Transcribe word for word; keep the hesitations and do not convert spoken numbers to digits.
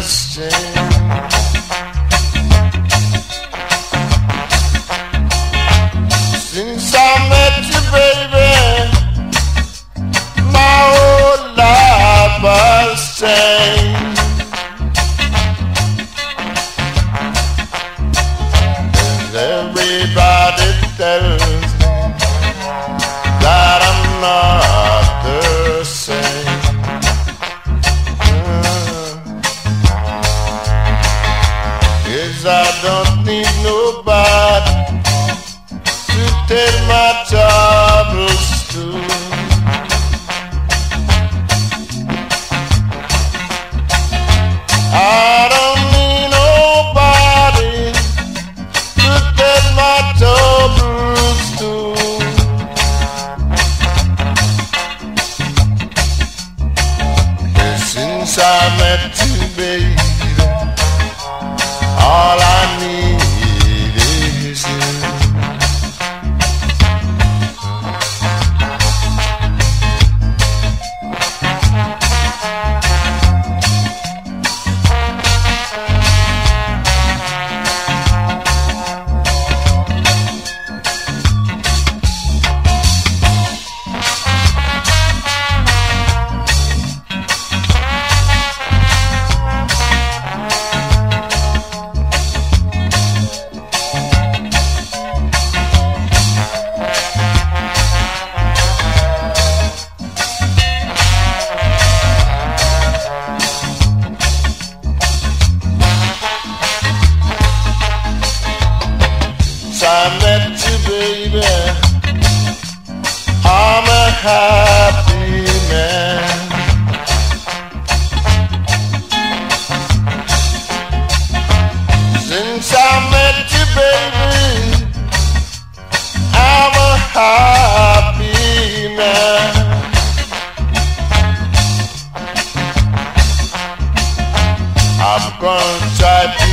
exchange. Since I met you, baby, my whole life has changed. And everybody tells me that I'm not the same. Yes, I don't need nobody to take my troubles to. I don't need nobody to take my troubles to. And since I met you, baby, all I need is you. I met you, baby, I'm a happy man. Since I met you, baby, I'm a happy man. I'm gonna try to